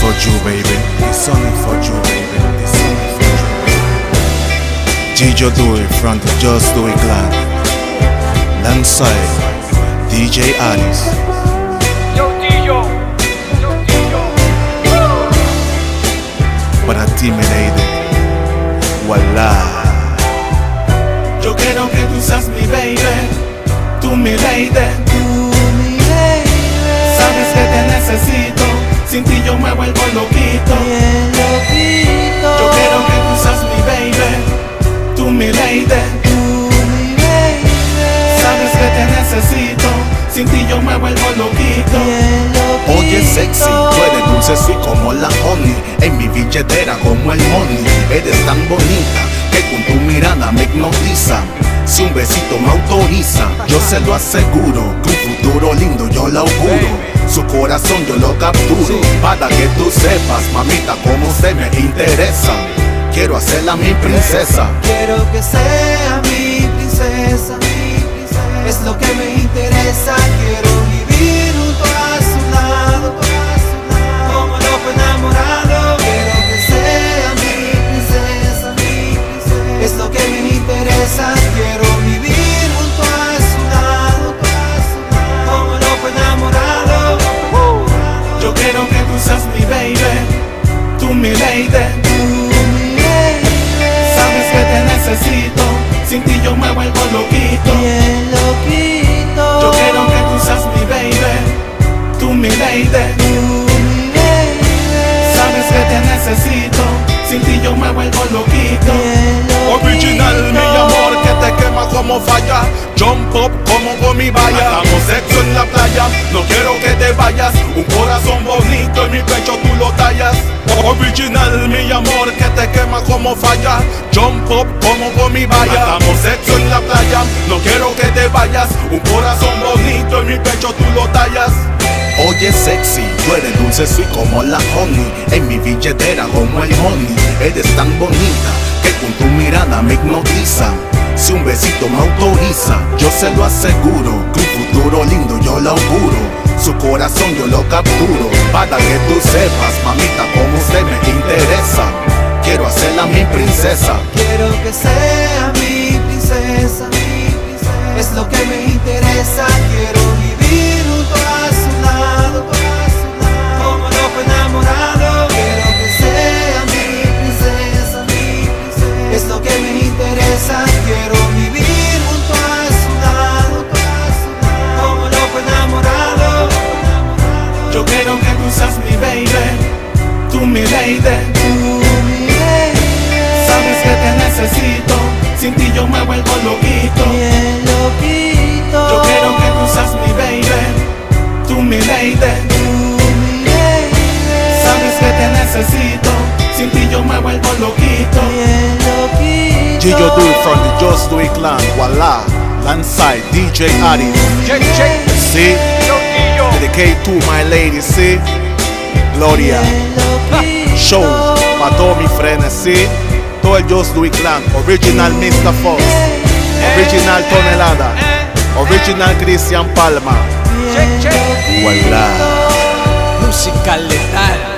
for you, baby. It's only for you, baby. It's only for you, baby. Gillo do it from the Just Do It clan. Alongside DJ Alice. Yo, Gillo. Yo, Gillo. Para ti, mi lady. Voila. Yo quiero que tú seas mi baby, tú mi lady. Sabes que te necesito, sin ti yo me vuelvo loquito. Yo quiero que tú seas mi baby, tú mi lady. Sabes que te necesito, sin ti yo me vuelvo loquito. Oye sexy, tú eres dulce, soy como la honey. En mi billetera como el money. Eres tan bonita que con tu mirada me hipnotiza. Si un besito me autoriza, yo se lo aseguro, que un futuro lindo yo lo auguro. Su corazón yo lo capturo, para que tú sepas, mamita, cómo se me interesa. Quiero hacerla mi princesa. Quiero que sea mi princesa, es lo que me interesa. Quiero vivir junto a su lado, como loco enamorado. Quiero que sea mi princesa, es lo que me interesa. Quiero vivir junto a su lado, como loco enamorado. Yo quiero que tú seas mi baby, tú mi lady. Sabes que te necesito, sin ti yo me vuelvo loquito. Yo quiero que tú seas mi baby, tú mi lady. Sabes que te necesito, sin ti yo me vuelvo loquito. Original, mi amor, que te quema como falla. Jump up como por mi valla. Hagamos sexo en la playa, no quiero que te vayas. Un corazón bonito en mi pecho tú lo tallas. Original, mi amor, que te quema como falla. Jump up como por mi valla. Hagamos sexo en la playa, no quiero que te vayas. Un corazón bonito en mi pecho tú lo tallas. Oye sexy, tú eres dulce, soy como la honey. En mi billetera como el money. Eres tan bonita que con tu mirada me hipnotiza. Si un besito me autoriza, yo se lo aseguro, que un futuro lindo yo lo auguro. Su corazón yo lo capturo, para que tú sepas, mamita, cómo se me interesa. Quiero hacerla mi princesa. Quiero que sea mi princesa, es lo que me interesa. Quiero vivir junto a su lado, como loco enamorado. Quiero que sea mi princesa, es lo que me interesa. Quiero vivir junto a su lado, como loco enamorado. Yo quiero que tú seas mi baby, tú mi lady. Sabes que te necesito, sin ti yo me vuelvo loquito. Yo quiero que tú seas mi baby, tú mi lady. Sabes que te necesito, sin ti yo me vuelvo loquito. Gillo do it from the Just Do It clan, voila. Alongside DJ Alice. See, Yo, Gillo. dedicate to my lady, see. Gloria. Show para todos mis frenes, see. Todo el Just Do It clan. Original Mr. Fox. Original Tonelada. Original Cristian Palma. Check. Voila. Música letal.